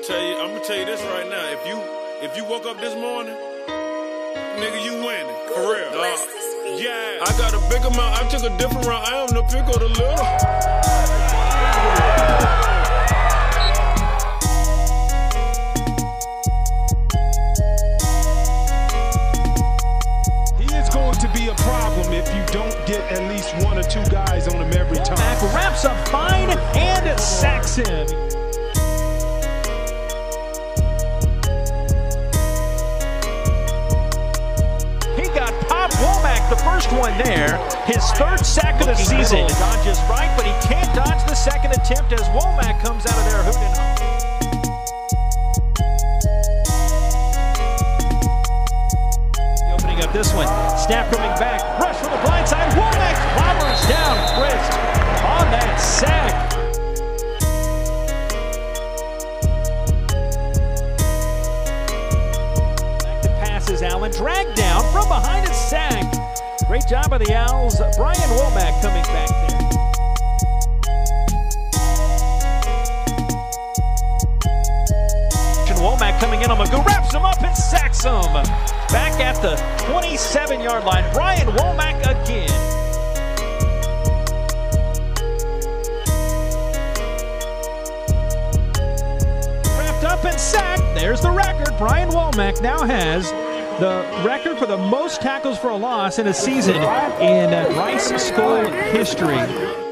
I'm gonna tell you this right now. If you woke up this morning, nigga, you winning. For real. Yeah. I got a big amount. I took a different route. I am the pick or the little. To be a problem if you don't get at leleast one or two guys on him every time. Womack wraps up fine and sacks him. He got popped. Womack, the first one there. His third sack of the season. Dodges right, but he can't dodge the second attempt as Womack comes out of there hooting. This one, snap coming back, rush from the blind side, Womack clobbers down Frist on that sack. Back to passes, Allen dragged down from behind a sack. Great job by the Owls. Brian Womack coming back there. Womack coming in on Magoo, wraps him up and sacks him. Back at the 27-yard line, Brian Womack again. Wrapped up and sacked. There's the record. Brian Womack now has the record for the most tackles for a loss in a season in Rice School history.